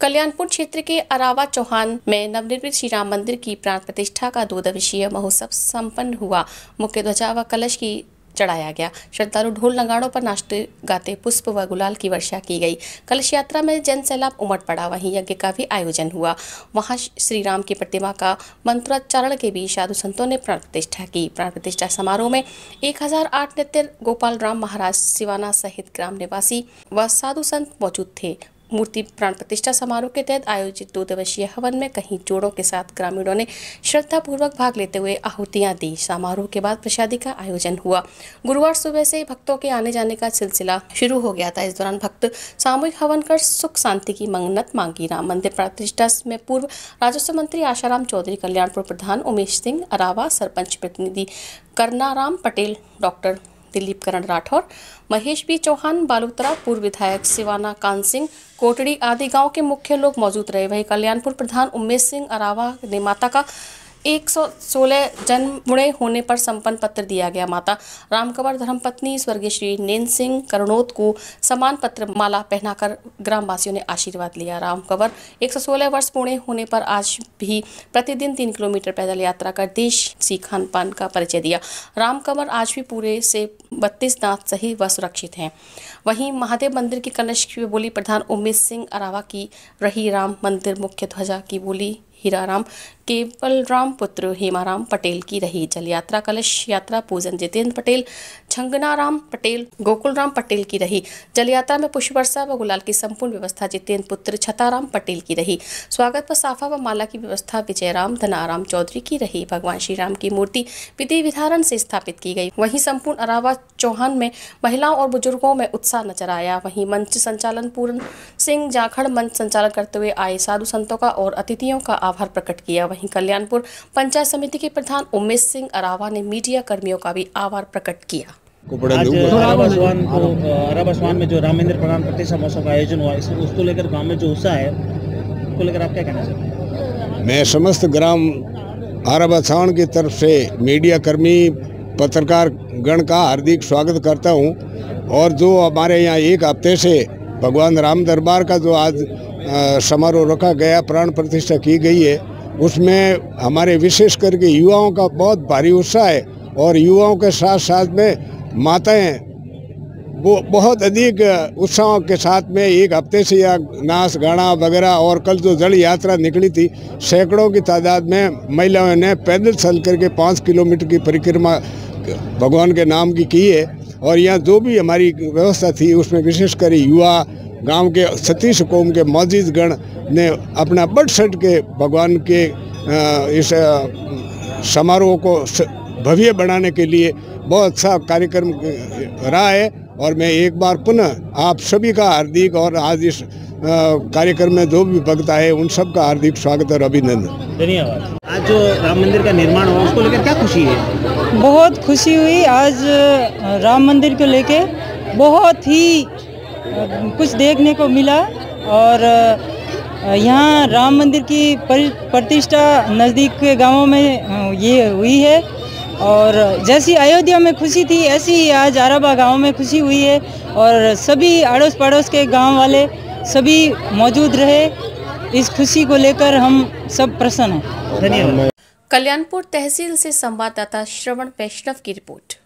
कल्याणपुर क्षेत्र के अरावा चौहान में नवनिर्मित श्री राम मंदिर की प्राण प्रतिष्ठा का 2 दिवसीय महोत्सव संपन्न हुआ। मुख्य ध्वजा व कलश की चढ़ाया गया। श्रद्धालु ढोल नगाड़ों पर नाचते गाते पुष्प व गुलाल की वर्षा की गई। कलश यात्रा में जन सैलाब उमड़ पड़ा। वहीं यज्ञ का भी आयोजन हुआ। वहां श्री राम की प्रतिमा का मंत्रोच्चारण के बीच साधु संतों ने प्राण प्रतिष्ठा की। प्राण प्रतिष्ठा समारोह में 1008 नित्य गोपाल राम महाराज सिवाना सहित ग्राम निवासी व साधु संत मौजूद थे। मूर्ति प्राण प्रतिष्ठा समारोह के तहत आयोजित 2 दिवसीय हवन में कई जोड़ों के साथ ग्रामीणों ने श्रद्धा पूर्वक भाग लेते हुए आहुतियां दी। समारोह के बाद प्रसादी का आयोजन हुआ। गुरुवार सुबह से भक्तों के आने जाने का सिलसिला शुरू हो गया था। इस दौरान भक्त सामूहिक हवन कर सुख शांति की मन्नत मांगी। राम मंदिर प्राण प्रतिष्ठा में पूर्व राजस्व मंत्री आशाराम चौधरी, कल्याणपुर प्रधान उमेश सिंह, अरावा सरपंच प्रतिनिधि करनाराम पटेल, डॉक्टर दिलीप करण राठौर, महेश बी चौहान बालूतरा, पूर्व विधायक सिवाना कान सिंह कोटड़ी आदि गांव के मुख्य लोग मौजूद रहे। वहीं कल्याणपुर प्रधान उमेश सिंह अरावा ने माता का 116 जन्म पूरे होने पर संपन्न पत्र दिया गया। माता रामकंवर धर्मपत्नी स्वर्गीय श्री नैन सिंह करणोत को सम्मान पत्र माला पहनाकर ग्रामवासियों ने आशीर्वाद लिया। रामकंवर 116 वर्ष पूरे होने पर आज भी प्रतिदिन 3 किलोमीटर पैदल यात्रा कर देशी खान पान का परिचय दिया। रामकंवर आज भी पूरे से 32 दांत सही व सुरक्षित हैं। वहीं महादेव मंदिर की कलश की बोली प्रधान उमेश सिंह अरावा की रही। राम मंदिर मुख्य ध्वजा की बोली हीराराम केवलराम पुत्र हेमाराम पटेल की रही। जल यात्रा कलश यात्रा पूजन जितेंद्र पटेल, छंगनाराम पटेल, गोकुलराम पटेल की रही। जल यात्रा में पुष्प वर्षा व गुलाल की संपूर्ण व्यवस्था जितेंद्र पुत्र छताराम पटेल की रही। स्वागत पर साफा व माला की व्यवस्था विजयराम धनाराम चौधरी की रही। भगवान श्री राम की मूर्ति विधि विधान से स्थापित की गई। वहीं संपूर्ण अरावा चौहान में महिलाओं और बुजुर्गों में उत्साह नजर आया। वहीं मंच संचालन पूर्ण सिंह जाखड़ मंच संचालन करते हुए आए साधु संतों का और अतिथियों का आभार प्रकट किया। वहीं कल्याणपुर पंचायत समिति के प्रधान उमेश सिंह अरावा ने मीडिया कर्मियों का भी आभार प्रकट किया। आज अरावा चौहान में जो राम मंदिर प्राण प्रतिष्ठा महोत्सव का आयोजन हुआ, उसको लेकर गांव में जो उत्साह है, उसको लेकर आप क्या कहना चाहते हैं? मैं समस्त ग्राम अरावा चौहान की तरफ से मीडिया कर्मी पत्रकार गण का हार्दिक स्वागत करता हूं। और जो हमारे यहाँ 1 हफ्ते से भगवान राम दरबार का जो आज समारोह रखा गया, प्राण प्रतिष्ठा की गई है, उसमें हमारे विशेष करके युवाओं का बहुत भारी उत्साह है। और युवाओं के साथ साथ में माताएं वो बहुत अधिक उत्साह के साथ में 1 हफ्ते से या नाच गाना वगैरह, और कल जो जल यात्रा निकली थी, सैकड़ों की तादाद में महिलाओं ने पैदल चल करके 5 किलोमीटर की परिक्रमा भगवान के नाम की है। और यहाँ जो भी हमारी व्यवस्था थी उसमें विशेषकर युवा, गांव के 36 कौम के मौजूद गण ने अपना बढ़ चढ़ के भगवान के इस समारोह को भव्य बनाने के लिए बहुत अच्छा कार्यक्रम रहा है। और मैं एक बार पुनः आप सभी का हार्दिक, और आज इस कार्यक्रम में जो भी वक्ता है उन सब का हार्दिक स्वागत और अभिनंदन। धन्यवाद। आज जो राम मंदिर का निर्माण हुआ, उसको लेकर क्या खुशी है? बहुत खुशी हुई। आज राम मंदिर को लेके बहुत ही कुछ देखने को मिला। और यहाँ राम मंदिर की प्रतिष्ठा नज़दीक के गांवों में ये हुई है। और जैसी अयोध्या में खुशी थी, ऐसी ही आज अरावा गांव में खुशी हुई है। और सभी अड़ोस पड़ोस के गांव वाले सभी मौजूद रहे। इस खुशी को लेकर हम सब प्रसन्न हैं। धन्यवाद। कल्याणपुर तहसील से संवाददाता श्रवण वैष्णव की रिपोर्ट।